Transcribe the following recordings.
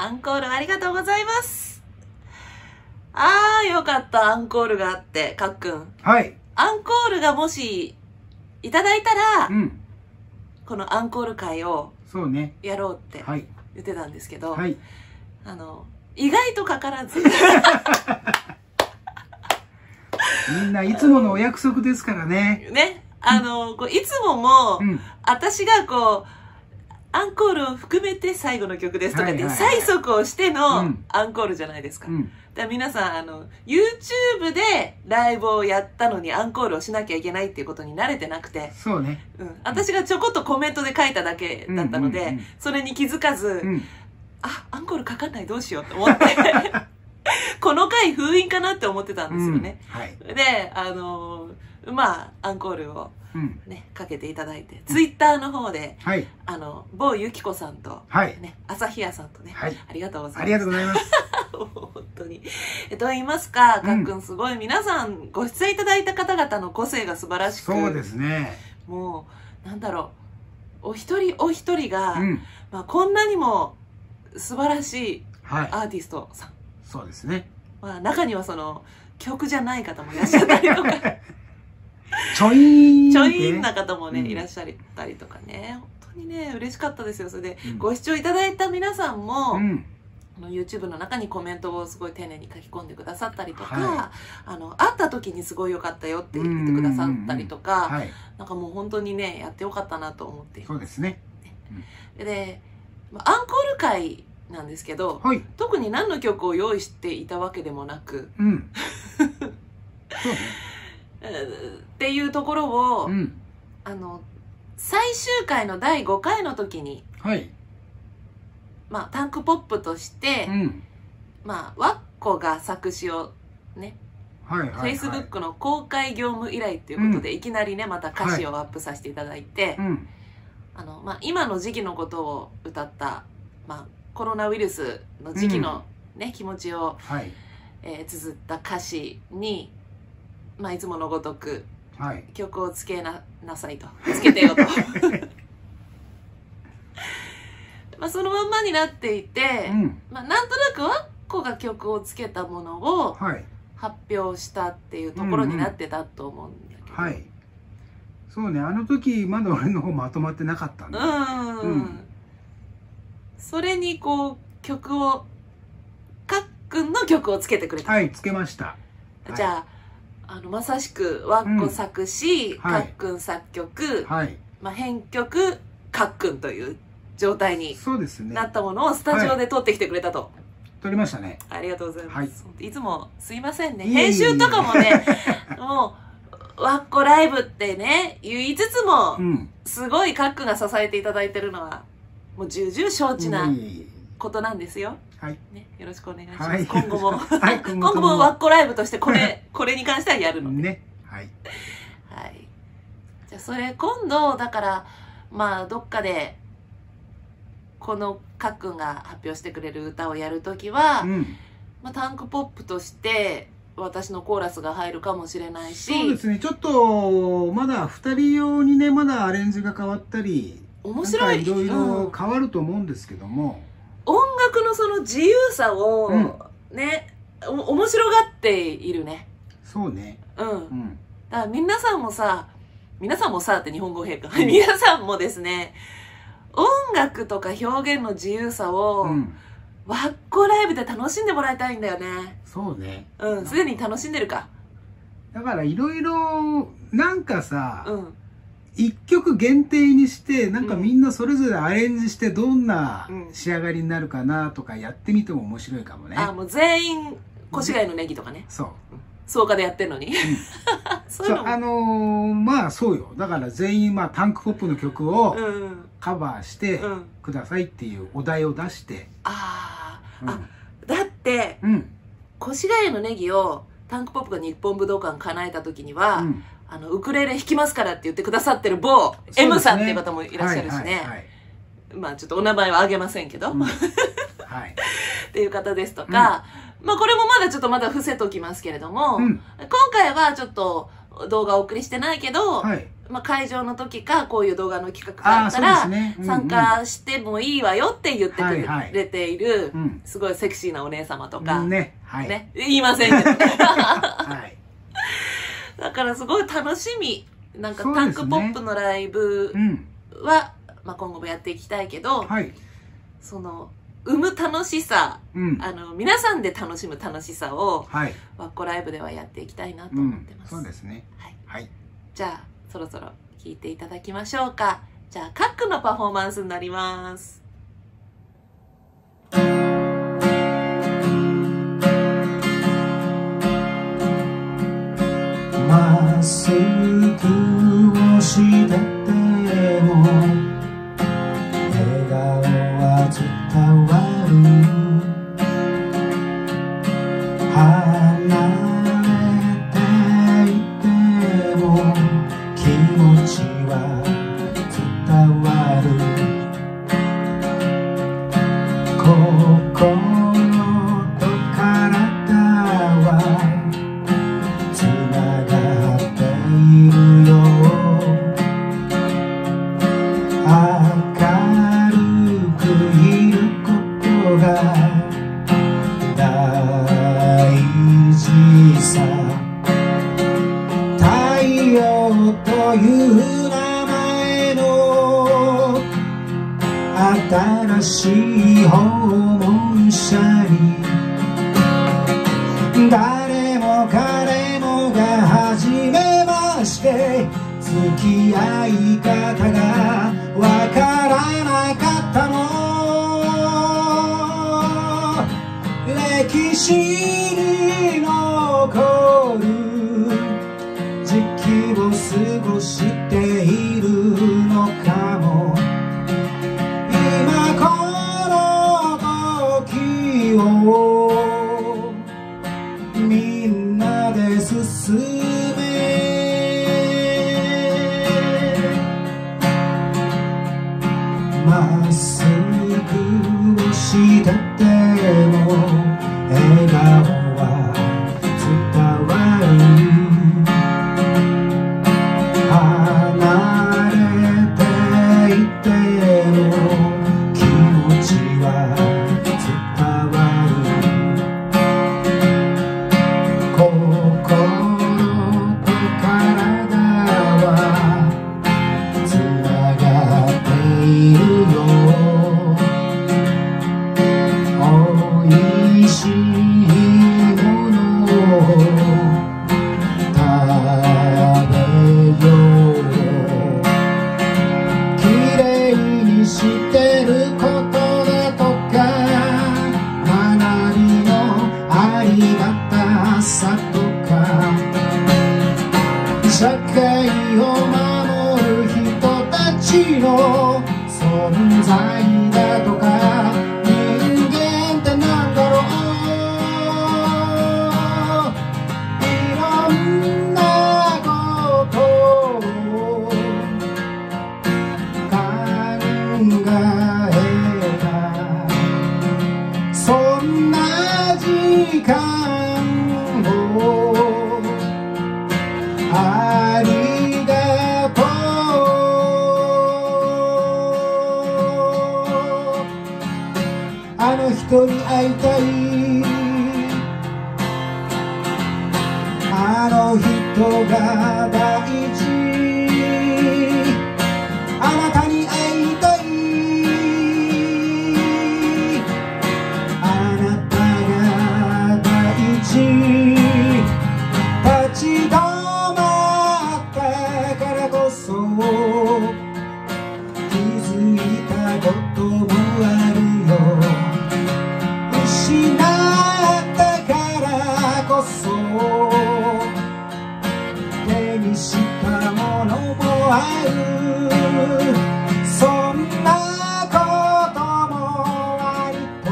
アンコールありがとうございます。あー、よかった、アンコールがあって、かっくん。 はい。 アンコールがもし、いただいたら、 うん。 このアンコール会を、 そうね。 やろうってはい。 言ってたんですけど、 はい。 意外とかからず。 みんないつものお約束ですからね。 ね。こういつもも、 うん。 私がこう、アンコールを含めて最後の曲ですとかっていうはいはいはい催促をしてうのんアンコールじゃないですか。 うん。 だから皆さん、YouTube でライブをやったのにアンコールをしなきゃいけないっていうことに慣れてなくて、 そうね。 うん、私がちょこっとコメントで書いただけだったので、 うんうんうんそれに気づかず、 うん。 あ、アンコールかかんないどうしようと思って、この回封印かなって思ってたんですよね。 うん。はい。 で、まあ、アンコールをうん。 ね、かけていただいて、ツイッターの方で、 はい。 某ゆきこさんと、 はい。 ね、朝日屋さんとね、 はい。 ありがとうございます。 ありがとうございます。 本当に。と言いますか、 うんかっくんすごい皆さんご出演いただいた方々の個性が素晴らしく、 そうですね。 もう、なんだろう、お一人お一人が、 うん。 まあ、こんなにも素晴らしいはい。 アーティストさん、 そうですね。 まあ、中にはその、曲じゃない方もいらっしゃったりとか、 ちょいーん。 ちょいんな方もね、 うんいらっしゃったりとかね、本当にね、嬉しかったですよ。それで、 うんご視聴いただいた皆さんも、 うん。 YouTube の中にコメントをすごい丁寧に書き込んでくださったりとか、 は会った時にすごい良かったよって言ってくださったりとか、 はい。 なんかもう本当にね、やってよかったなと思っていそうですね。 で、まあアンコール会なんですけど、 はい。 特に何の曲を用意していたわけでもなく、 うん。そうね。 っていうところを、 うん。 最終回の第5回の時に、 はい。 まあ、タンクポップとして、 うん。 まあ、ワッコが作詞をね、 はいはいはい。 Facebook の公開業務依頼っていうことで、いきなりね、また歌詞をアップさせていただいて、 うん。 まあ、今の時期のことを歌った、まあ、コロナウイルスの時期のね、気持ちを、 はい。 綴った歌詞に、まあ、いつものごとくはい。 曲をつけなさいと。つけてよと。まあそのまんまになっていて、 うん。 まあ、なんとなくワッコが曲をつけたものをはい。 発表したっていうところになってたと思うんだけど。 はい。そうね、あの時まだ俺の方まとまってなかったんで。うんそれにこう曲を、かっくんの曲をつけてくれた。 はい、つけました。 じゃあ、まさしくワッコ作詞、 はいかっくん作曲、 はい。 まあ、編曲、かっくんという状態にそうですね。 なったものをスタジオで撮ってきてくれたと。 撮りましたね。 ありがとうございます。 はいいつもすいませんね。 いえいえいえ編集とかもね、もう、ワッコライブってね、言いつつも、 うん。 すごいカックが支えていただいてるのは、もう重々承知ないえいえことなんですよ。 はい。 ね、よろしくお願いします。 はい今後も。 はい、 今後もワッコライブとしてこれに関してはやるので。 ね。はい。 はい。じゃあそれ今度、だから、まあどっかで、このかっくんが発表してくれる歌をやるときは、 うん。 まあ、タンクポップとして私のコーラスが入るかもしれないし、 そうですね。ちょっと、まだ二人用にね、まだアレンジが変わったり、 面白い、 いろいうんろ変わると思うんですけども。 音楽のその自由さを、ね、面白がっているね。 そうね。 うん。 うん。 だから皆さんもさって日本語変か。皆さんもですね、音楽とか表現の自由さを、 うん。 ワッコライブで楽しんでもらいたいんだよね。 そうね。 うん、すでに楽しんでるか。 だからいろいろ、なんかさ、 うん。 一曲限定にして、なんかみんなそれぞれアレンジしてどんなうん仕上がりになるかなとかやってみても面白いかもね。 あ、もう全員、越谷のネギとかね。 そう。 草加でやってんのに。そういうのも。 まあそうよ。だから全員まあタンクポップの曲をうん。 カバーしてうんくださいっていうお題を出して。 ああ、 うんあ、だって、 うん。 越谷のネギをタンクポップが日本武道館叶えた時には、 うんウクレレ弾きますからって言ってくださってる某 M さんっていう方もいらっしゃるしね。 はいはいはいまあちょっとお名前は挙げませんけど、 うんっはい。 ていう方ですとか、まあこれもまだちょっとまだ伏せときますけれども、 うん今回はちょっと動画をお送りしてないけど、 はい。 まあ、会場の時かこういう動画の企画があったら参加してもいいわよって言ってくれているすごいセクシーなお姉様とかね、言いませんけどねだからすごい楽しみ。なんかタンクポップのライブは、まあ、今後もやっていきたいけど、その生む楽しさ、皆さんで楽しむ楽しさを、ワッコライブではやっていきたいなと思ってます。 そうですね。はい。 じゃあそろそろ聴いていただきましょうか。じゃあカックのパフォーマンスになります。 まっすぐをしてても笑顔は伝わる。離れていても気持ちは伝わる。心と体はつながっているよ。明るくいることが大事さ。太陽という名前の新しい訪問者に誰も彼もが初めまして。付き合い方がわからなかったの。歴史に残る時期を過ごしているのかも。今この時をみんなで進め。まっすぐをしてても笑顔は伝わる。離れていても気持ちは伝わる。心と体はつながっているよ。おいしいものを食べよう。きれいにしてることだとか学びのありがたさとか社会を守る人たちの存在だとか。人間ってなんだろう。いろんなことを考えた。そんな時間をありがとう。あの人に会いたい。あの人が大事。あなたに会いたい。あなたが大事。立ち止まったからこそ気づいたこともあるよ。失ったからこそ手にしたものもある。そんなことも割と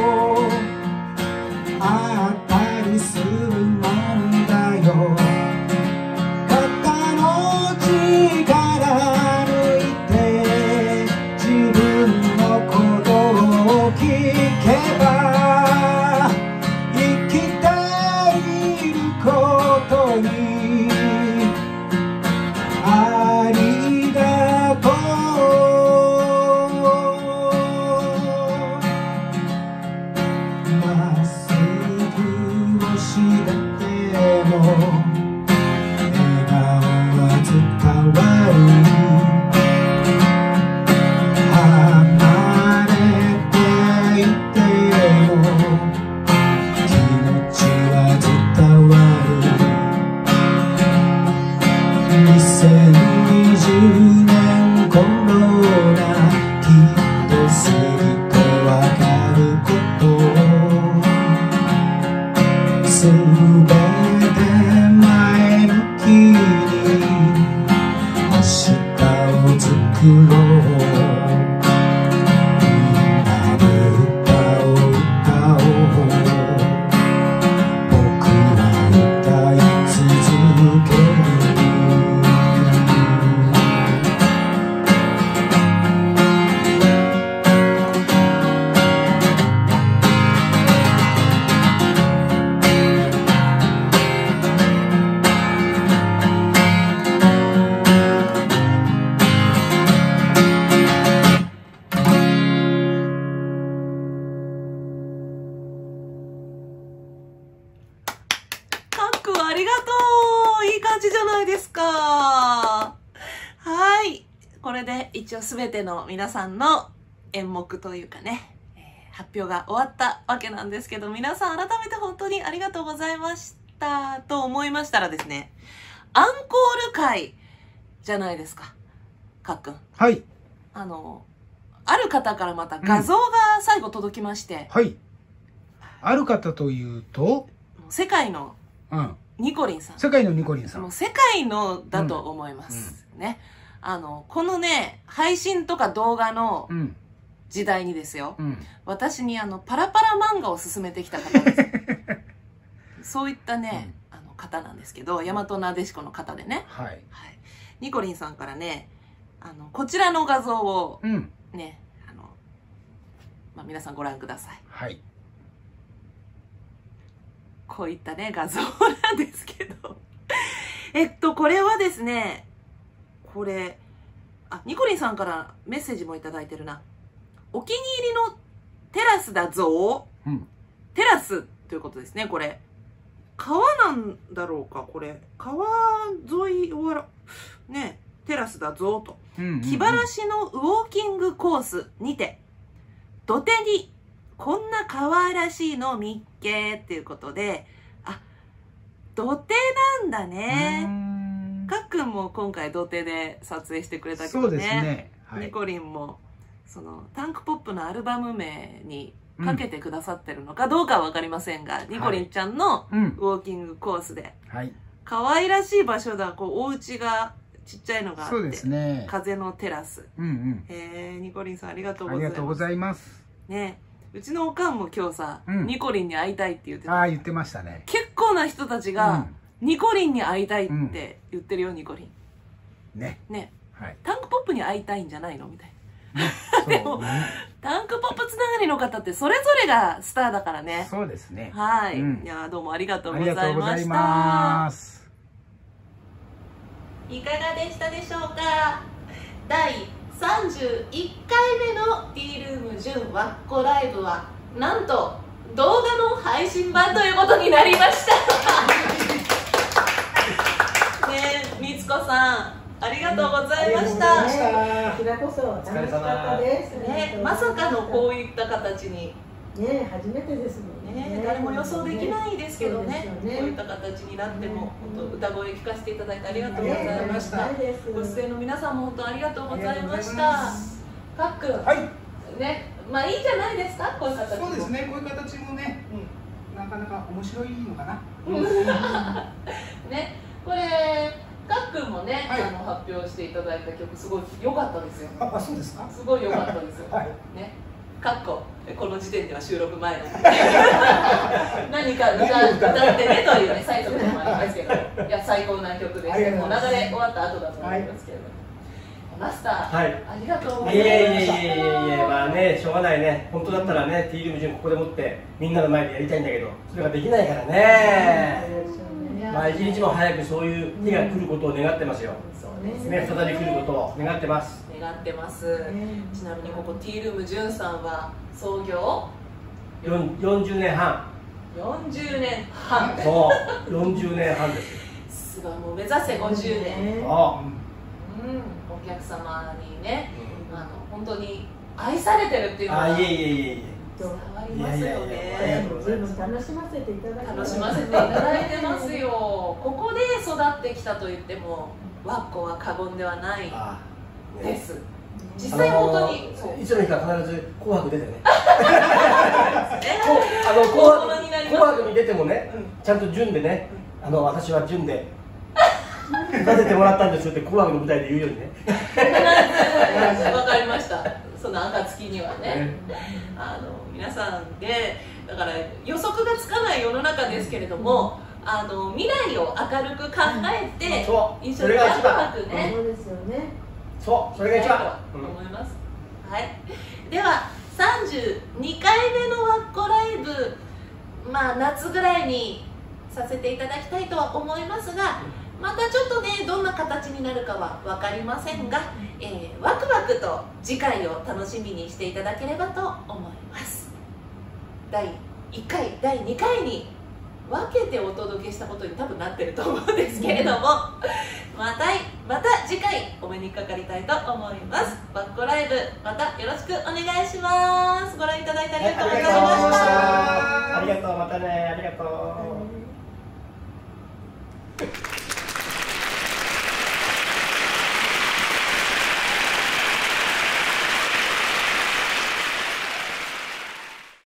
あったりするもんだよ。肩の力抜いて自分のことを聞けば生きていることにあり顔は伝わる離れていても気持ちは伝わる2020年コロナきっと過ぎてわかることすべて前向きに明日を作ろうみんなで歌を歌おう僕は歌い続けるありがとう。いい感じじゃないですか。はい。これで一応すべての皆さんの演目というかね、発表が終わったわけなんですけど、皆さん改めて本当にありがとうございましたと思いましたらですね、アンコール会じゃないですか。かっくん。 はい。 ある方からまた画像が最後届きまして。 はい。ある方というと、 世界の、ニコリンさん。 世界のニコリンさん。 もう世界のだと思います。ね。このね、配信とか動画の時代にですよ、私にパラパラ漫画を勧めてきた方です。そういったね、方なんですけど、大和なでしこの方でね。 はい。 ニコリンさんからね、こちらの画像を、ね、皆さんご覧ください。 はい。 こういったね、画像なんですけど。これはですね、これ、ニコリンさんからメッセージもいただいてるな。お気に入りのテラスだぞ。テラスということですね、これ。川なんだろうか、これ。川沿いを、ね、テラスだぞと。気晴らしのウォーキングコースにて、土手にこんな可愛らしいの見っけっていうことで、土手なんだね。かっくんも今回土手で撮影してくれたけどね。そうですね。ニコリンも、タンクポップのアルバム名にかけてくださってるのかどうかはわかりませんが、ニコリンちゃんのウォーキングコースで、可愛らしい場所だ、お家がちっちゃいのがあって、風のテラス。ニコリンさんありがとうございます。 ありがとうございます。 ね、うちのおかんも今日さ、ニコリンに会いたいって言ってた。 言ってましたね。 結構な人たちが、ニコリンに会いたいって言ってるよ、ニコリン。ね。タンクポップに会いたいんじゃないのみたいな。でも、タンクポップつながりの方ってそれぞれがスターだからね。 そうですね。 はい。いや、どうもありがとうございました。 ありがとうございます。 いかがでしたでしょうか。第31回目のティールーム純わっこライブはなんと動画の配信版ということになりましたねえ、みつこさんありがとうございました。 こちらこそ楽しかったですね。まさかのこういった形にね、初めてですもんね。 誰も予想できないですけどね、こういった形になっても、本当歌声聞かせていただいてありがとうございました。ご出演の皆さんも本当ありがとうございました。かっくん、ね、まあいいんじゃないですか、こういう形も。 そうですね、こういう形もね、なかなか面白いのかな。 ね、これかっくんもね、発表していただいた曲すごい良かったですよ。 そうですか。 すごい良かったですよ。ね。かっここの時点では収録前なので何か歌ってねというねサイトもありますけど、いや最高な曲でした。もう流れ終わった後だと思いますけれども、マスター、ありがとうございました。 まあね、しょうがないね。本当だったらね、ティールーム純ここでもってみんなの前でやりたいんだけど、それができないからね。まあ一日も早くそういう日が来ることを願ってますよ。ね、再び来ることを願ってます。 願ってます。ちなみにここティールーム純さんは創業 40年半。 40年半。 そう40年半ですすごい、もう目指せ50年。 あ、 お客様にね、本当に愛されてるっていうのはいえいえいえいえ、 伝わりますよね。 楽しませていただいて楽しませていただいてますよ。ここで育ってきたと言ってもわっこは過言ではないです。実際本当にいつの日か必ず紅白出てね。紅白に出てもね、ちゃんと順でね、私は順で出させてもらったんですよって紅白の舞台で言うようにね。 わかりました。その暁にはね、皆さんでだから予測がつかない世の中ですけれども、未来を明るく考えて一緒にワクワクね。 そうですよね。 そう、それが一番と思います。はい。では32回目のワッコライブ、夏ぐらいにさせていただきたいとは思いますが、またちょっとね、どんな形になるかは分かりませんが、ワクワクと次回を楽しみにしていただければと思います。第1回、第2回に分けてお届けしたことに多分なってると思うんですけれども、また次回お目にかかりたいと思います。ワッコライブ、またよろしくお願いします。ご覧いただいてありがとうございました。 ありがとう、またね、ありがとう。